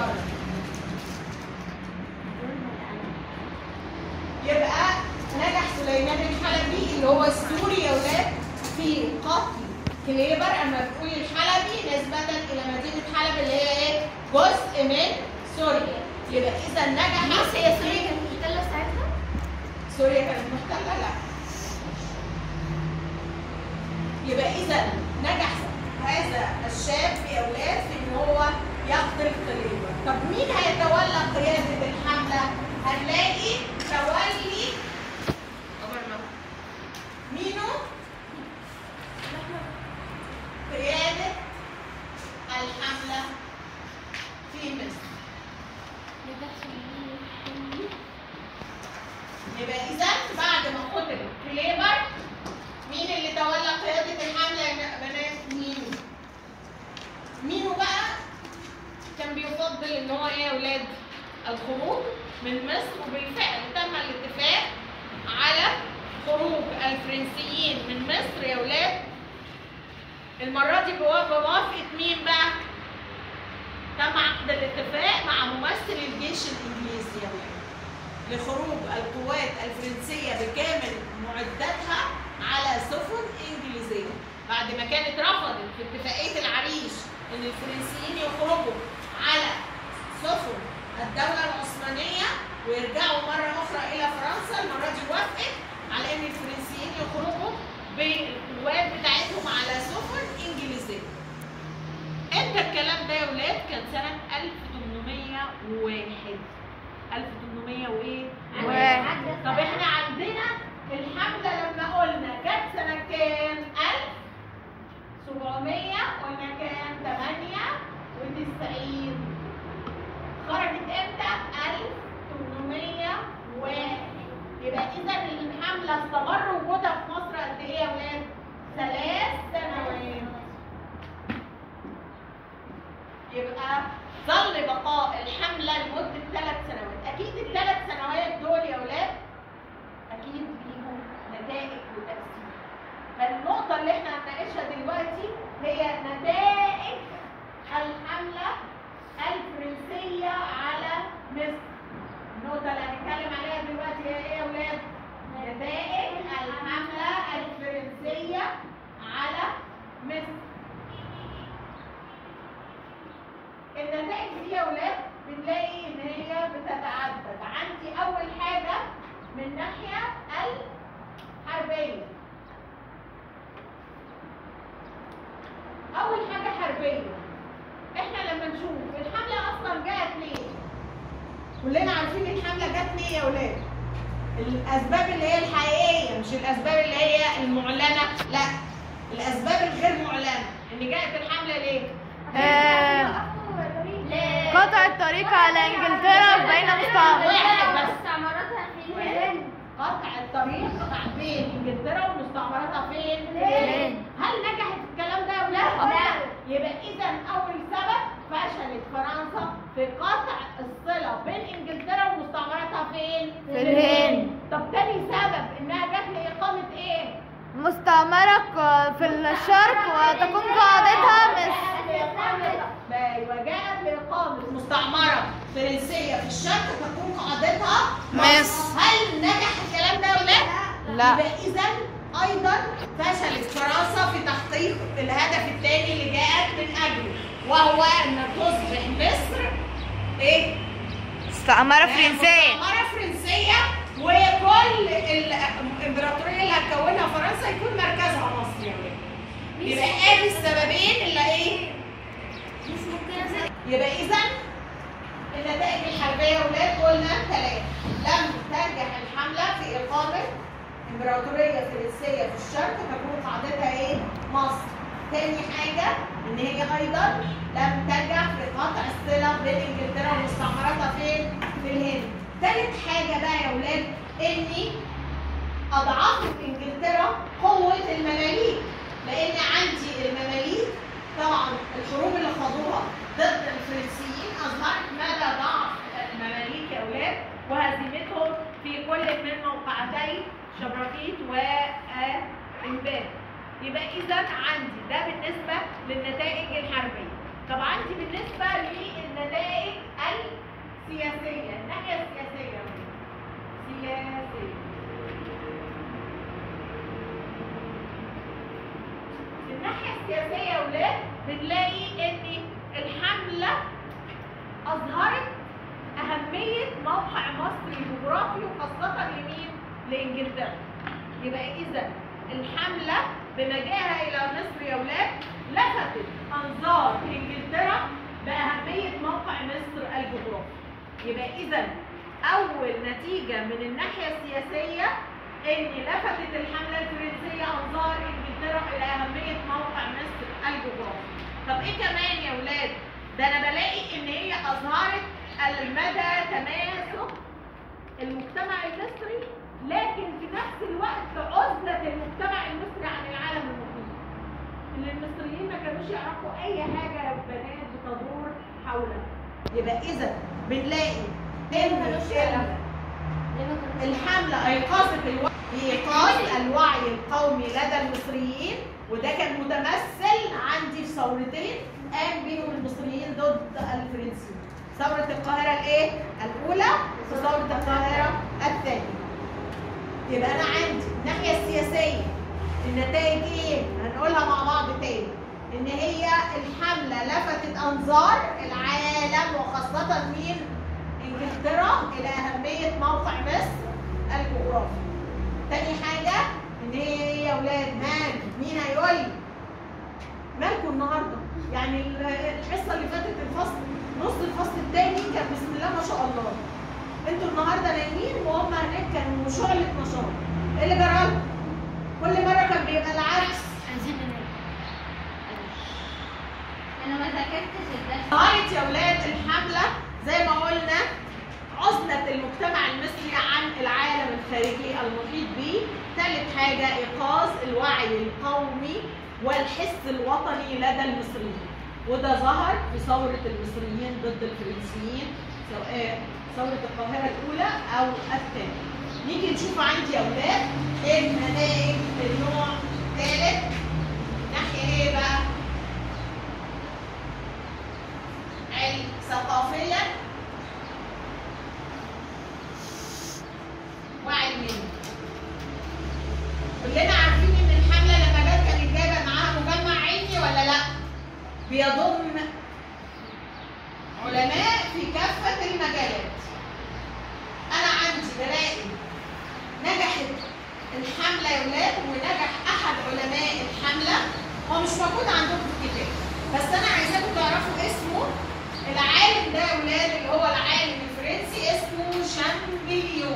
بره. يبقى نجح سليمان الحلبي اللي هو السوري يا ولاد في قتل كليبر. اما بتقول الحلبي نسبة إلى مدينة حلب اللي هي ايه؟ جزء من سوريا. يبقى إذا نجح. بس هي سوريا كانت محتلة ساعتها؟ سوريا كانت محتلة؟ لا. يبقى إذا نجح هذا الشاب يا أولاد في إن هو يقتل كليبر. طب مين هيتولى قيادة الحملة؟ هنلاقي تولي مينو قيادة الحملة في مصر. يبقى إذا بعد ما قتل كليبر مين اللي تولى قيادة الحملة يا بنات؟ مينو. مينو بقى كان بيفضل إن هو إيه يا ولاد؟ الخروج من مصر، وبالفعل تم الاتفاق على خروج الفرنسيين من مصر يا ولاد. المرة دي بموافقة مين بقى؟ تم عقد الاتفاق مع ممثل الجيش الإنجليزي يا ولاد لخروج القوات الفرنسية بكامل معداتها على سفن إنجليزية، بعد ما كانت رفضت في اتفاقية العريش إن الفرنسيين يخرجوا على سفن الدولة العثمانية ويرجعوا مرة أخرى إلى فرنسا. المرة دي وافقت على إن الفرنسيين يخرجوا بالقوات بتاعتهم على سفن إنجليزية. إمتى الكلام ده يا ولاد؟ كان سنة 1801. 1800 وإيه؟ طب إحنا عندنا الحملة لما قلنا جت سنة كام؟ 1700 قلنا كام؟ 98. خرجت امتى؟ 1801. يبقى اذا الحمله استمر وجودها في مصر قد ايه يا ولاد؟ 3 سنوات. يبقى ظل بقاء الحمله لمده 3 سنوات. اكيد ال3 سنوات دول يا ولاد اكيد ليهم نتائج وتاثير. فالنقطه اللي احنا هنناقشها دلوقتي هي نتائج الحمله الفرنسية على مصر. النقطة اللي هنتكلم عليها دلوقتي هي ايه يا ولاد؟ نتائج الحملة الفرنسية على مصر. النتائج دي يا ولاد بنلاقي ان هي بتتعدد. عندي أول حاجة من الناحية الحربية. أول حاجة حربية. احنا لما نشوف الحمله اصلا جت ليه؟ كلنا عارفين الحمله جت ليه يا ولاد؟ الاسباب اللي هي الحقيقيه، مش الاسباب اللي هي المعلنه، لا الاسباب الغير معلنه. ان جت الحمله ليه؟ قطع الطريق على انجلترا بين مستعمراتها في الهند. قطع الطريق بين انجلترا ومستعمراتها فين؟ هل نجحت الكلام ده يا ولاد؟ لا. يبقى اذا اول سبب فشلت فرنسا في قطع الصله بين انجلترا ومستعمراتها فين؟ في الهند. طب تاني سبب انها جت لاقامه ايه؟ مستعمرة في الشرق وتكون قاعدتها مصر. ايوه جاءت لاقامه مستعمره فرنسيه في الشرق تكون قاعدتها مصر. هل نجح الكلام ده ولا لا؟ لا. يبقى اذا ايضا فشلت فرنسا في تحقيق الهدف الثاني اللي جاءت من اجله، وهو ان تصبح مصر ايه؟ مستعمرة فرنسية. مستعمرة فرنسية، وكل الامبراطورية اللي هتكونها فرنسا يكون مركزها مصر يا ولاد. يبقى ادي السببين اللي ايه؟ يبقى اذا النتائج الحربية يا ولاد قلنا 3. لم تنجح الحملة في إقامة إمبراطورية فرنسية في الشرق تكون قاعدتها إيه؟ مصر. تاني حاجة إن هي أيضا لم تنجح في قطع الصلة بين إنجلترا ومستعمراتها فين؟ في الهند. تالت حاجة بقى يا ولاد إني أضعفت إنجلترا قوة المماليك، لأن عندي المماليك طبعا الحروب اللي خاضوها ضد الفرنسيين أظهرت مدى ضعف المماليك يا ولاد وهزيمتهم في كل من موقعتي شبرقيط وإنباب. يبقى إذا عندي ده بالنسبة للنتائج الحربية. طب عندي بالنسبة للنتائج السياسيه يا ولاد بنلاقي ان الحمله اظهرت اهميه موقع مصر الجغرافي وخاصه لمين؟ لانجلترا. يبقى اذا الحمله بمجيئها الى مصر يا ولاد لفتت انظار انجلترا باهميه موقع مصر الجغرافي. يبقى اذا اول نتيجه من الناحيه السياسيه ان لفتت الحمله الفرنسيه انظار انجلترا الى اهميه موقع مصر الجغرافي. طب ايه كمان يا ولاد؟ ده انا بلاقي ان هي اظهرت المدى تماسك المجتمع المصري، لكن في نفس الوقت عزله المجتمع المصري عن العالم المحيط. ان المصريين ما كانوش يعرفوا اي حاجه يا بنات بتدور حولنا. يبقى اذا بنلاقي ان الحمله ايقاظ الوعي القومي لدى المصريين، وده كان متمثل عندي في ثورتين قام بيهم المصريين ضد الفرنسيين. ثورة القاهرة الايه؟ الأولى وثورة القاهرة الثانية. يبقى أنا عندي الناحية السياسية النتائج ايه؟ هنقولها مع بعض تاني. إن هي الحملة لفتت أنظار العالم وخاصة مين؟ إنجلترا إلى أهمية موقع مصر الجغرافي. تاني حاجة إن هي ايه يا ولاد؟ مين هيقول لي؟ مالكم النهارده؟ يعني الحصة اللي فاتت الفصل نص الفصل الثاني كان بسم الله ما شاء الله. انتوا النهارده نايمين وهم هناك كانوا شعلة نشاط. ايه اللي جرالكم؟ كل مرة كان بيبقى العكس. عايزين ننام. انا ما ذاكرتش الدرس. ظهرت يا ولاد الحملة زي ما قلنا عزلة المجتمع المصري عن العالم الخارجي المحيط به. ثالث حاجة إيقاظ الوعي القومي والحس الوطني لدى المصريين، وده ظهر في ثورة المصريين ضد الفرنسيين سواء ثورة القاهرة الأولى أو الثانية. نيجي نشوف عندي يا أولاد النتائج النوع الثالث ناحية إيه بقى؟ ثقافيا وعلميا. كلنا عارفين ان الحمله لما جت كانت جايبه معاها مجمع علمي ولا لا؟ بيضم علماء في كافه المجالات. انا عندي بلاقي نجحت الحمله يا ولاد ونجح احد علماء الحمله، هو مش موجود عندكم في الكتاب بس انا عايزاكم تعرفوا اسمه. العالم ده يا ولاد اللي هو العالم الفرنسي اسمه شامبليون.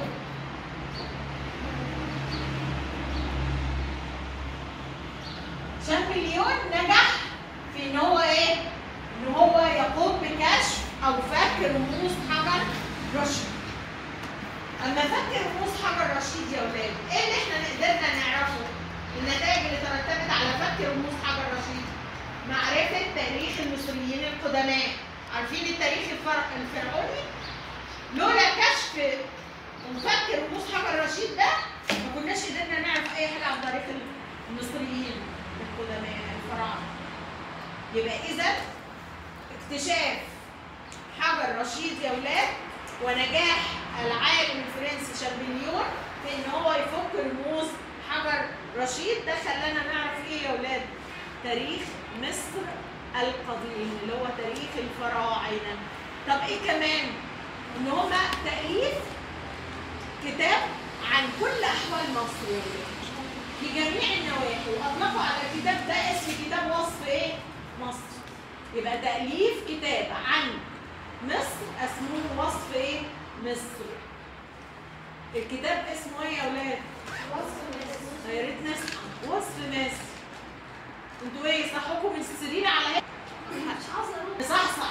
شامبليون نجح في ان هو ايه؟ ان هو يقوم بكشف او فك رموز حجر رشيد. اما فك رموز حجر رشيد يا ولاد ايه اللي احنا قدرنا نعرفه؟ النتائج اللي ترتبت على فك رموز حجر رشيد معرفه تاريخ المصريين القدماء. عارفين التاريخ الفرعوني؟ لولا كشف وفك رموز حجر رشيد ده ما كناش قدرنا نعرف اي حاجه عن تاريخ المصريين القدماء الفراعنه. يبقى اذا اكتشاف حجر رشيد يا ولاد ونجاح العالم الفرنسي شامبليون في ان هو يفك رموز حجر رشيد ده خلانا نعرف ايه يا ولاد؟ تاريخ مصر القديم اللي هو تاريخ الفراعنه. طب ايه كمان؟ ان هما تأليف كتاب عن كل احوال مصر يا ولاد في جميع النواحي، واطلقوا على الكتاب ده اسم كتاب وصف ايه؟ مصر. يبقى تأليف كتاب عن مصر اسمه وصف ايه؟ مصر. الكتاب اسمه ايه يا ولاد؟ وصف مصر. يا ريت نسمع وصف مصر. انتوا ايه صحوكم من السرير على ايه؟ صح.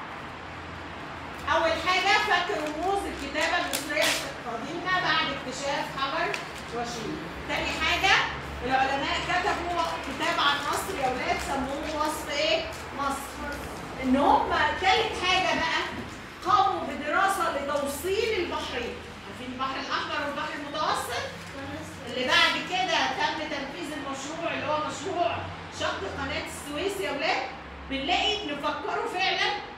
اول حاجه فك رموز الكتابه المصريه القديمه بعد اكتشاف حجر رشيد. تاني حاجه العلماء كتبوا كتاب عن مصر يا ولاد سموه وصف ايه؟ مصر. ان هم تالت حاجه بقى قاموا بدراسه لتوصيل البحرين. عارفين البحر الاحمر والبحر المتوسط؟ اللي بعد كده تم تنفيذ المشروع اللي هو مشروع شق قناه السويس يا ولاد. بنلاقي نفكروا فعلا